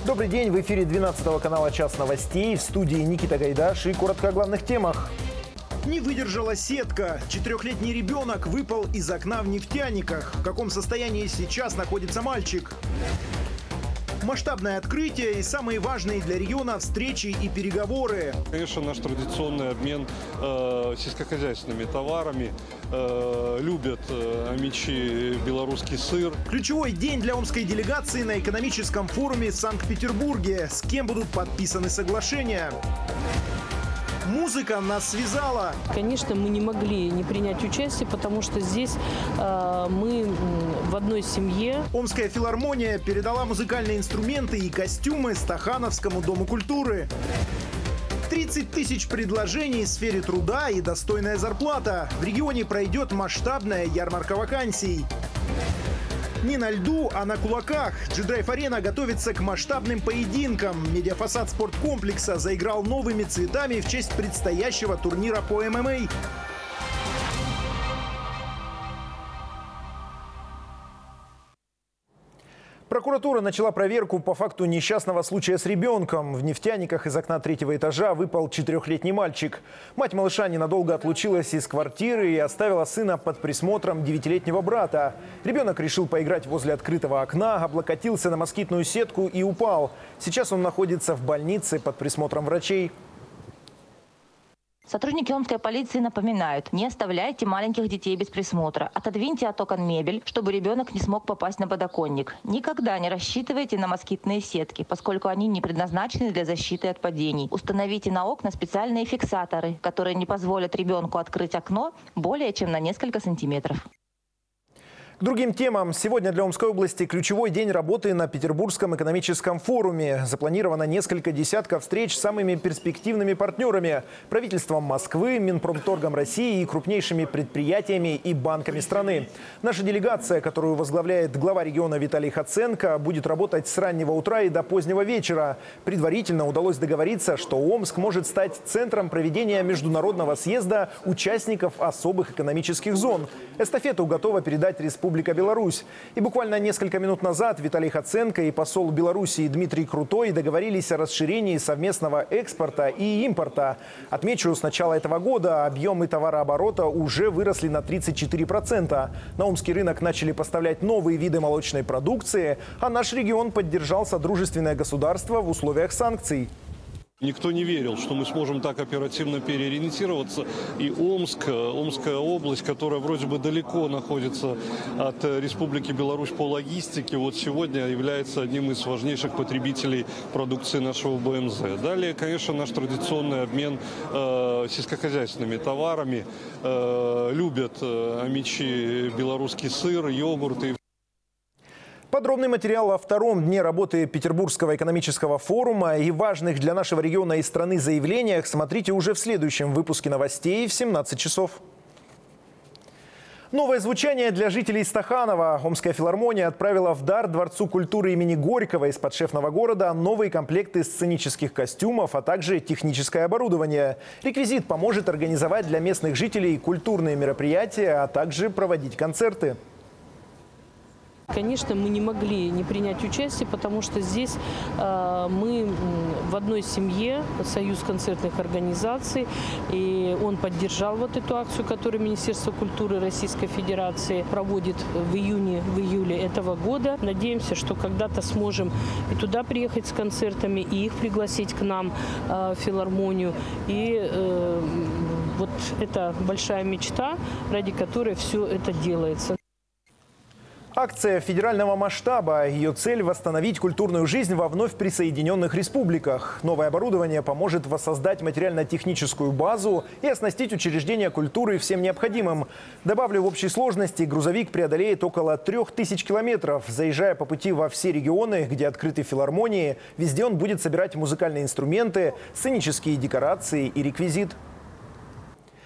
Добрый день, в эфире 12 канала «Час новостей», в студии Никита Гайдаш и коротко о главных темах. Не выдержала сетка. 4-летний ребенок выпал из окна в нефтяниках. В каком состоянии сейчас находится мальчик? Масштабное открытие и самые важные для региона встречи и переговоры. Конечно, наш традиционный обмен сельскохозяйственными товарами. Любят амичи белорусский сыр. Ключевой день для омской делегации на экономическом форуме в Санкт-Петербурге. С кем будут подписаны соглашения? Музыка нас связала. Конечно, мы не могли не принять участие, потому что здесь мы в одной семье. Омская филармония передала музыкальные инструменты и костюмы Стахановскому дому культуры. 30 тысяч предложений в сфере труда и достойная зарплата. В регионе пройдет масштабная ярмарка вакансий. Не на льду, а на кулаках. G-Drive-арена готовится к масштабным поединкам. Медиафасад спорткомплекса заиграл новыми цветами в честь предстоящего турнира по ММА. Прокуратура начала проверку по факту несчастного случая с ребенком. В нефтяниках из окна 3-го этажа выпал 4-летний мальчик. Мать малыша ненадолго отлучилась из квартиры и оставила сына под присмотром 9-летнего брата. Ребенок решил поиграть возле открытого окна, облокотился на москитную сетку и упал. Сейчас он находится в больнице под присмотром врачей. Сотрудники омской полиции напоминают: не оставляйте маленьких детей без присмотра. Отодвиньте от окон мебель, чтобы ребенок не смог попасть на подоконник. Никогда не рассчитывайте на москитные сетки, поскольку они не предназначены для защиты от падений. Установите на окна специальные фиксаторы, которые не позволят ребенку открыть окно более чем на несколько сантиметров. К другим темам. Сегодня для Омской области ключевой день работы на Петербургском экономическом форуме. Запланировано несколько десятков встреч с самыми перспективными партнерами – правительством Москвы, Минпромторгом России и крупнейшими предприятиями и банками страны. Наша делегация, которую возглавляет глава региона Виталий Хоценко, будет работать с раннего утра и до позднего вечера. Предварительно удалось договориться, что Омск может стать центром проведения международного съезда участников особых экономических зон. Эстафету готова передать Республика Беларусь. И буквально несколько минут назад Виталий Хоценко и посол Беларуси Дмитрий Крутой договорились о расширении совместного экспорта и импорта. Отмечу, с начала этого года объемы товарооборота уже выросли на 34%. На омский рынок начали поставлять новые виды молочной продукции, а наш регион поддержал содружественное государство в условиях санкций. Никто не верил, что мы сможем так оперативно переориентироваться. И Омск, Омская область, которая вроде бы далеко находится от Республики Беларусь по логистике, вот сегодня является одним из важнейших потребителей продукции нашего БМЗ. Далее, конечно, наш традиционный обмен сельскохозяйственными товарами. Любят амичи белорусский сыр, йогурты. Подробный материал о втором дне работы Петербургского экономического форума и важных для нашего региона и страны заявлениях смотрите уже в следующем выпуске новостей в 17 часов. Новое звучание для жителей Стаханова. Омская филармония отправила в дар Дворцу культуры имени Горького из подшефного города новые комплекты сценических костюмов, а также техническое оборудование. Реквизит поможет организовать для местных жителей культурные мероприятия, а также проводить концерты. Конечно, мы не могли не принять участие, потому что здесь мы в одной семье, Союз концертных организаций, и он поддержал вот эту акцию, которую Министерство культуры Российской Федерации проводит в июле этого года. Надеемся, что когда-то сможем и туда приехать с концертами, и их пригласить к нам в филармонию. И вот это большая мечта, ради которой все это делается. Акция федерального масштаба. Ее цель – восстановить культурную жизнь во вновь присоединенных республиках. Новое оборудование поможет воссоздать материально-техническую базу и оснастить учреждения культуры всем необходимым. Добавлю, в общей сложности грузовик преодолеет около 3000 километров. Заезжая по пути во все регионы, где открыты филармонии, везде он будет собирать музыкальные инструменты, сценические декорации и реквизит.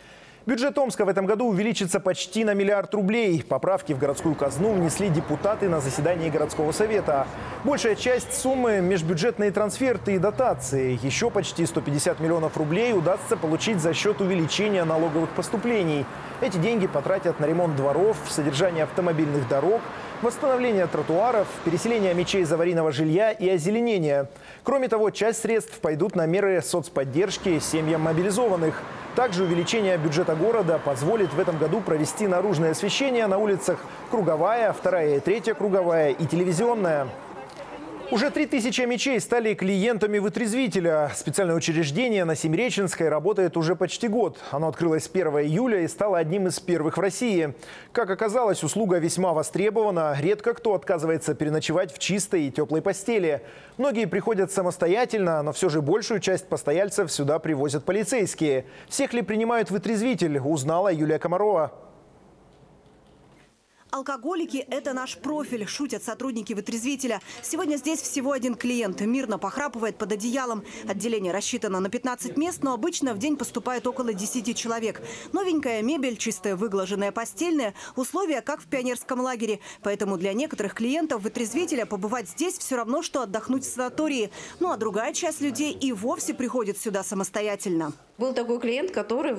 Бюджет Омска в этом году увеличится почти на 1 миллиард рублей. Поправки в городскую казну внесли депутаты на заседании городского совета. Большая часть суммы – межбюджетные трансферты и дотации. Еще почти 150 миллионов рублей удастся получить за счет увеличения налоговых поступлений. Эти деньги потратят на ремонт дворов, содержание автомобильных дорог, восстановление тротуаров, переселение мечей из аварийного жилья и озеленение. Кроме того, часть средств пойдут на меры соцподдержки семьям мобилизованных. Также увеличение бюджета города позволит в этом году провести наружное освещение на улицах Круговая, 2-я и 3-я Круговая и Телевизионная. Уже 3000 мечей стали клиентами вытрезвителя. Специальное учреждение на Семиреченской работает уже почти год. Оно открылось 1 июля и стало одним из первых в России. Как оказалось, услуга весьма востребована. Редко кто отказывается переночевать в чистой и теплой постели. Многие приходят самостоятельно, но все же большую часть постояльцев сюда привозят полицейские. Всех ли принимают вытрезвитель, узнала Юлия Комарова. Алкоголики – это наш профиль, шутят сотрудники вытрезвителя. Сегодня здесь всего один клиент. Мирно похрапывает под одеялом. Отделение рассчитано на 15 мест, но обычно в день поступает около 10 человек. Новенькая мебель, чистая выглаженная постельная. Условия, как в пионерском лагере. Поэтому для некоторых клиентов вытрезвителя побывать здесь все равно, что отдохнуть в санатории. Ну а другая часть людей и вовсе приходит сюда самостоятельно. Был такой клиент, который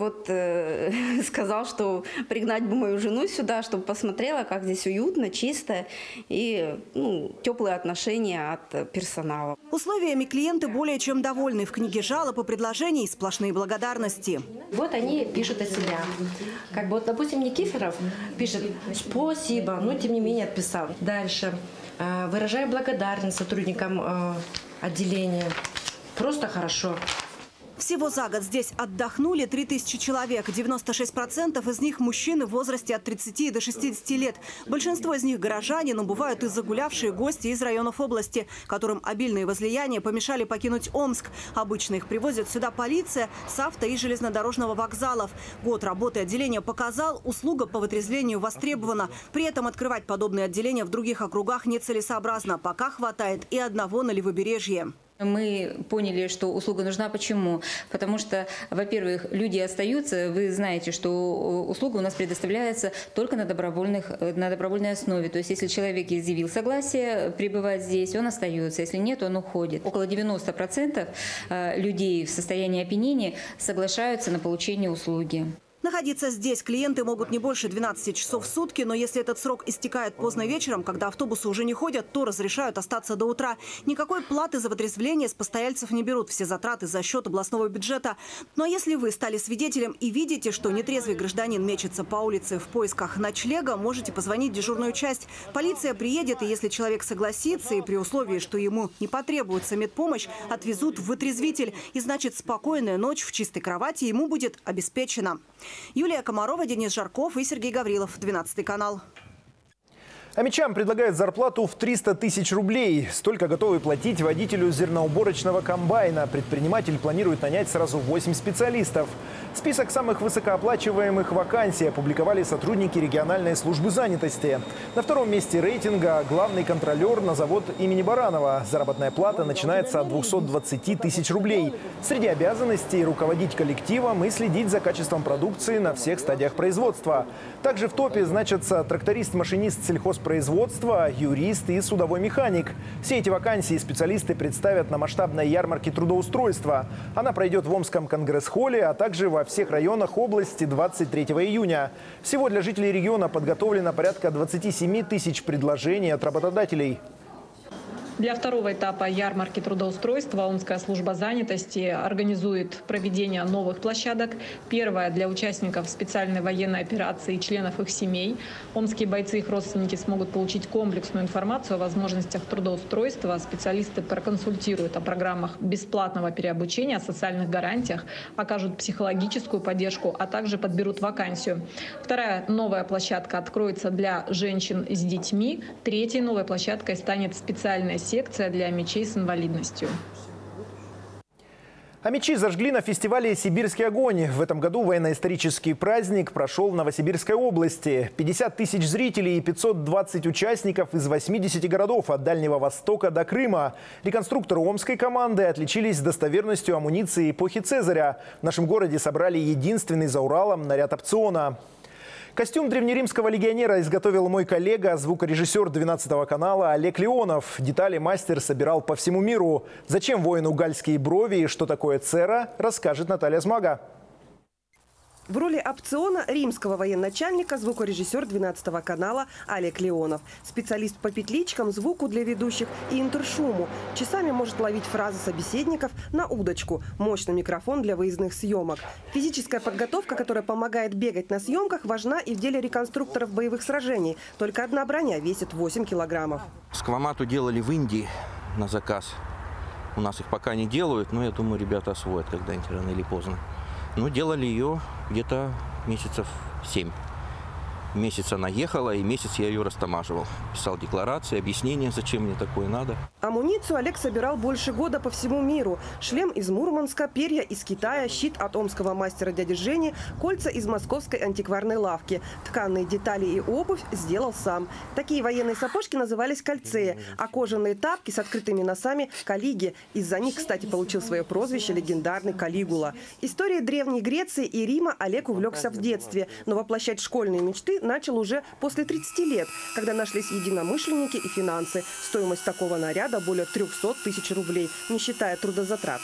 сказал, что пригнать бы мою жену сюда, чтобы посмотрела, как здесь уютно, чисто и теплые отношения от персонала. Условиями клиенты более чем довольны. В книге жалоб и предложений сплошные благодарности. Вот они пишут о себя. Допустим, Никифоров пишет «спасибо», но тем не менее отписал. Дальше. Выражаю благодарность сотрудникам отделения. Просто хорошо. Всего за год здесь отдохнули 3000 человек. 96% из них мужчины в возрасте от 30 до 60 лет. Большинство из них горожане, но бывают и загулявшие гости из районов области, которым обильные возлияния помешали покинуть Омск. Обычно их привозят сюда полиция с авто- и железнодорожного вокзалов. Год работы отделения показал, услуга по вытрезвлению востребована. При этом открывать подобные отделения в других округах нецелесообразно. Пока хватает и одного на Левобережье. Мы поняли, что услуга нужна. Почему? Потому что, во-первых, люди остаются. Вы знаете, что услуга у нас предоставляется только на добровольной основе. То есть, если человек изъявил согласие пребывать здесь, он остается. Если нет, он уходит. Около 90% людей в состоянии опьянения соглашаются на получение услуги. Находиться здесь клиенты могут не больше 12 часов в сутки, но если этот срок истекает поздно вечером, когда автобусы уже не ходят, то разрешают остаться до утра. Никакой платы за вытрезвление с постояльцев не берут, все затраты за счет областного бюджета. Но если вы стали свидетелем и видите, что нетрезвый гражданин мечется по улице в поисках ночлега, можете позвонить в дежурную часть. Полиция приедет, и если человек согласится, и при условии, что ему не потребуется медпомощь, отвезут в вытрезвитель. И значит, спокойная ночь в чистой кровати ему будет обеспечена. Юлия Комарова, Денис Жарков и Сергей Гаврилов. 12 канал. А мечам предлагают зарплату в 300 тысяч рублей. Столько готовы платить водителю зерноуборочного комбайна. Предприниматель планирует нанять сразу 8 специалистов. Список самых высокооплачиваемых вакансий опубликовали сотрудники региональной службы занятости. На втором месте рейтинга главный контролер на завод имени Баранова. Заработная плата начинается от 220 тысяч рублей. Среди обязанностей – руководить коллективом и следить за качеством продукции на всех стадиях производства. Также в топе значатся тракторист-машинист сельхозпроизводства, юрист и судовой механик. Все эти вакансии специалисты представят на масштабной ярмарке трудоустройства. Она пройдет в Омском конгресс-холле, а также во всех районах области 23 июня. Всего для жителей региона подготовлено порядка 27 тысяч предложений от работодателей. Для второго этапа ярмарки трудоустройства Омская служба занятости организует проведение новых площадок. Первая для участников специальной военной операции и членов их семей. Омские бойцы и их родственники смогут получить комплексную информацию о возможностях трудоустройства. Специалисты проконсультируют о программах бесплатного переобучения, о социальных гарантиях, окажут психологическую поддержку, а также подберут вакансию. Вторая новая площадка откроется для женщин с детьми. Третьей новой площадкой станет специальная секция для мечей с инвалидностью. А мечи зажгли на фестивале «Сибирский огонь». В этом году военно-исторический праздник прошел в Новосибирской области. 50 тысяч зрителей и 520 участников из 80 городов от Дальнего Востока до Крыма. Реконструкторы омской команды отличились достоверностью амуниции эпохи Цезаря. В нашем городе собрали единственный за Уралом наряд опциона. Костюм древнеримского легионера изготовил мой коллега, звукорежиссер 12 канала Олег Леонов. Детали мастер собирал по всему миру. Зачем воину гальские брови и что такое цера, расскажет Наталья Змага. В роли опциона римского военачальника звукорежиссер 12 канала Олег Леонов. Специалист по петличкам, звуку для ведущих и интершуму. Часами может ловить фразы собеседников на удочку. Мощный микрофон для выездных съемок. Физическая подготовка, которая помогает бегать на съемках, важна и в деле реконструкторов боевых сражений. Только одна броня весит 8 килограммов. Сквамату делали в Индии на заказ. У нас их пока не делают, но я думаю, ребята освоят когда-нибудь рано или поздно. Но делали ее где-то месяцев 7. Месяц она ехала, и месяц я ее растамаживал. Писал декларации, объяснения, зачем мне такое надо. Амуницию Олег собирал больше года по всему миру. Шлем из Мурманска, перья из Китая, щит от омского мастера дяди Жени, кольца из московской антикварной лавки. Тканые детали и обувь сделал сам. Такие военные сапожки назывались кальцеи, а кожаные тапки с открытыми носами – калиги. Из-за них, кстати, получил свое прозвище легендарный Калигула. Историей Древней Греции и Рима Олег увлекся в детстве, но воплощать школьные мечты начал уже после 30 лет, когда нашлись единомышленники и финансы. Стоимость такого наряда более 300 тысяч рублей, не считая трудозатрат.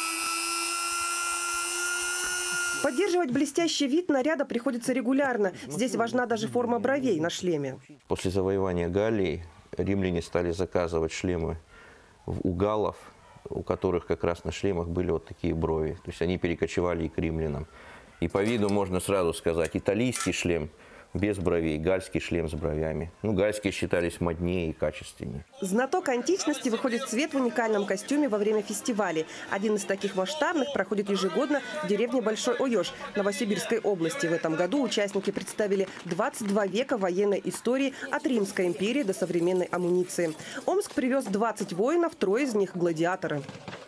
Поддерживать блестящий вид наряда приходится регулярно. Здесь важна даже форма бровей на шлеме. После завоевания Галлии римляне стали заказывать шлемы у галлов, у которых как раз на шлемах были вот такие брови. То есть они перекочевали и к римлянам. И по виду можно сразу сказать, италийский шлем без бровей, гальский шлем с бровями. Ну, гальские считались моднее и качественнее. Знаток античности выходит в свет в уникальном костюме во время фестивалей. Один из таких масштабных проходит ежегодно в деревне Большой Ойош Новосибирской области. В этом году участники представили 22 века военной истории от Римской империи до современной амуниции. Омск привез 20 воинов, 3 из них – гладиаторы.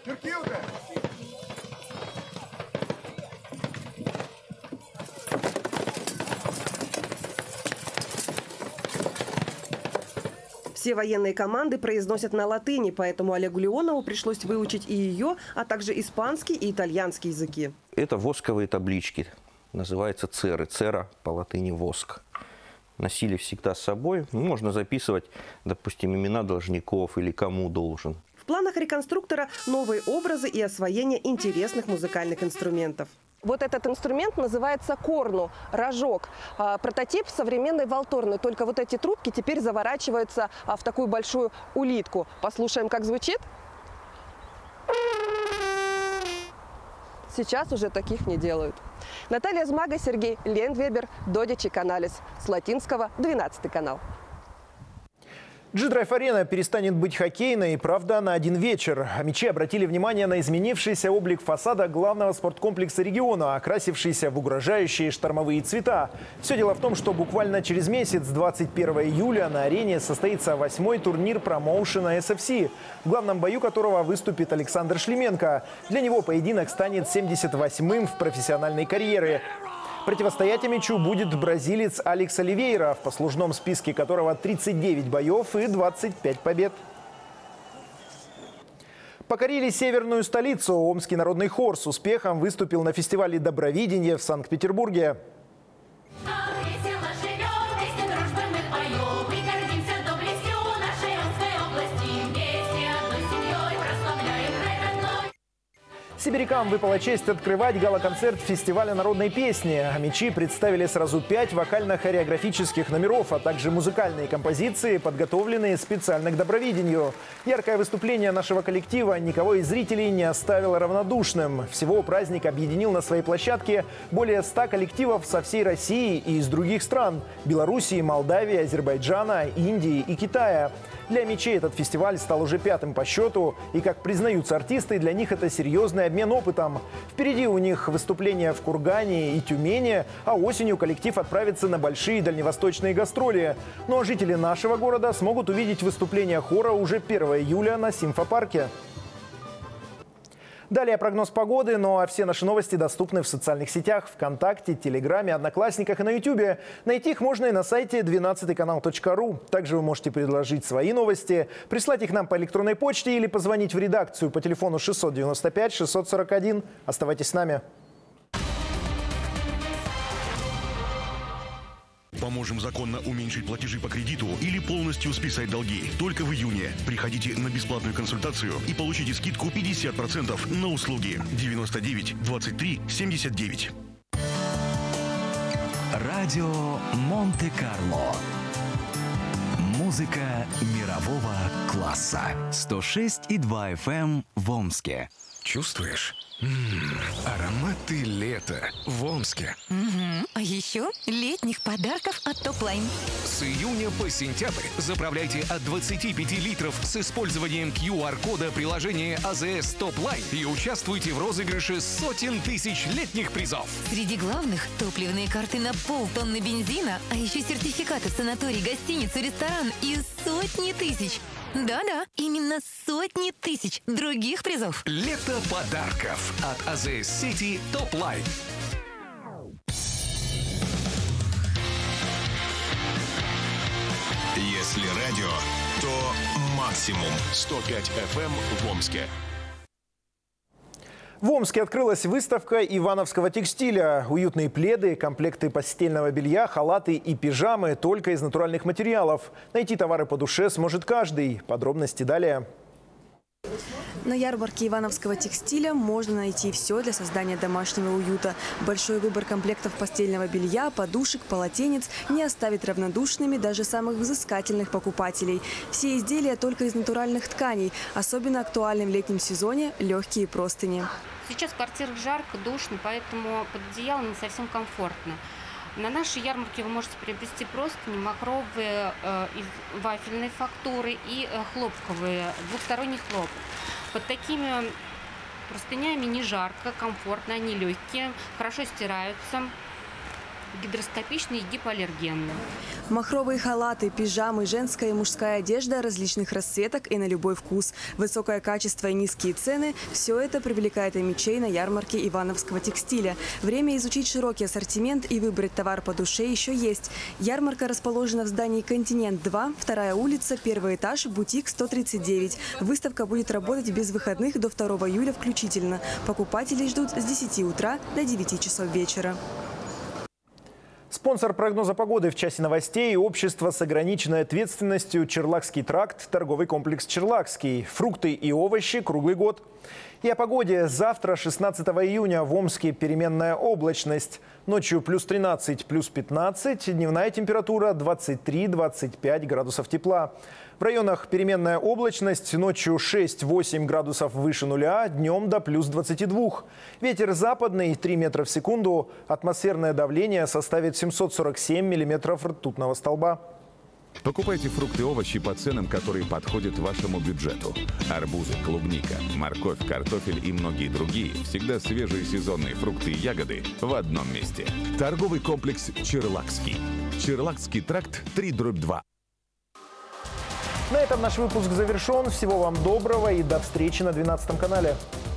Все военные команды произносят на латыни, поэтому Олегу Леонову пришлось выучить и ее, а также испанский и итальянский языки. Это восковые таблички, называется церы. Цера по латыни воск. Носили всегда с собой. Можно записывать, допустим, имена должников или кому должен. В планах реконструктора новые образы и освоение интересных музыкальных инструментов. Вот этот инструмент называется корну, рожок. Прототип современной валторны. Только вот эти трубки теперь заворачиваются в такую большую улитку. Послушаем, как звучит. Сейчас уже таких не делают. Наталья Змага, Сергей Лендвебер, Додичи Каналис. С латинского 12 канал. G-Drive-арена перестанет быть хоккейной, правда, на один вечер. А мечи обратили внимание на изменившийся облик фасада главного спорткомплекса региона, окрасившийся в угрожающие штормовые цвета. Все дело в том, что буквально через месяц, 21 июля, на арене состоится 8-й турнир промоушена SFC, в главном бою которого выступит Александр Шлеменко. Для него поединок станет 78-м в профессиональной карьере. Противостоять мячу будет бразилец Алекс Оливейра, в послужном списке которого 39 боев и 25 побед. Покорили северную столицу. Омский народный хор с успехом выступил на фестивале «Добровидение» в Санкт-Петербурге. Сибирякам выпала честь открывать гала-концерт фестиваля народной песни. А мечи представили сразу 5 вокально-хореографических номеров, а также музыкальные композиции, подготовленные специально к Добровидению. Яркое выступление нашего коллектива никого из зрителей не оставило равнодушным. Всего праздник объединил на своей площадке более 100 коллективов со всей России и из других стран – Белоруссии, Молдавии, Азербайджана, Индии и Китая. Для мечей этот фестиваль стал уже 5-м по счету, и, как признаются артисты, для них это серьезный обмен опытом. Впереди у них выступления в Кургане и Тюмени, а осенью коллектив отправится на большие дальневосточные гастроли. Ну а жители нашего города смогут увидеть выступление хора уже 1 июля на Симфопарке. Далее прогноз погоды, ну а все наши новости доступны в социальных сетях, ВКонтакте, Телеграме, Одноклассниках и на Ютубе. Найти их можно и на сайте 12kanal.ru. Также вы можете предложить свои новости, прислать их нам по электронной почте или позвонить в редакцию по телефону 695 641. Оставайтесь с нами. Поможем законно уменьшить платежи по кредиту или полностью списать долги. Только в июне. Приходите на бесплатную консультацию и получите скидку 50% на услуги. 99 23 79. Радио Монте-Карло. Музыка мирового класса. 106,2 FM в Омске. Чувствуешь? Ароматы лета в Омске. А еще летних подарков от Топлайн. С июня по сентябрь заправляйте от 25 литров с использованием QR-кода приложения АЗС Топлайн и участвуйте в розыгрыше сотен тысяч летних призов. Среди главных – топливные карты на полтонны бензина, а еще сертификаты в санаторий, гостиницу, ресторан и сотни тысяч. Да-да, именно сотни тысяч других призов. Лето подарков от АЗС сети Топлайн. Если радио, то максимум 105 FM в Омске. В Омске открылась выставка ивановского текстиля. Уютные пледы, комплекты постельного белья, халаты и пижамы только из натуральных материалов. Найти товары по душе сможет каждый. Подробности далее. На ярмарке ивановского текстиля можно найти все для создания домашнего уюта. Большой выбор комплектов постельного белья, подушек, полотенец не оставит равнодушными даже самых взыскательных покупателей. Все изделия только из натуральных тканей. Особенно актуальны в летнем сезоне легкие простыни. Сейчас в квартирах жарко, душно, поэтому под одеялом не совсем комфортно. На нашей ярмарке вы можете приобрести простыни махровые из вафельной фактуры и хлопковые, двухсторонний хлоп. Под такими простынями не жарко, комфортно, они легкие, хорошо стираются, гидроскопичные и гипоаллергенные. Махровые халаты, пижамы, женская и мужская одежда различных расцветок и на любой вкус. Высокое качество и низкие цены – все это привлекает омичей на ярмарке ивановского текстиля. Время изучить широкий ассортимент и выбрать товар по душе еще есть. Ярмарка расположена в здании «Континент-2», 2-я улица, 1-й этаж, бутик 139. Выставка будет работать без выходных до 2 июля включительно. Покупателей ждут с 10 утра до 9 часов вечера. Спонсор прогноза погоды в часе новостей – общество с ограниченной ответственностью «Черлакский тракт», торговый комплекс «Черлакский». Фрукты и овощи круглый год. И о погоде. Завтра, 16 июня, в Омске переменная облачность. Ночью плюс 13, плюс 15. Дневная температура 23-25 градусов тепла. В районах переменная облачность. Ночью 6-8 градусов выше нуля, днем до плюс 22. Ветер западный 3 метра в секунду. Атмосферное давление составит 747 миллиметров ртутного столба. Покупайте фрукты и овощи по ценам, которые подходят вашему бюджету. Арбузы, клубника, морковь, картофель и многие другие всегда свежие сезонные фрукты и ягоды в одном месте. Торговый комплекс «Черлакский». Черлакский тракт 3/2. На этом наш выпуск завершен. Всего вам доброго и до встречи на 12 канале.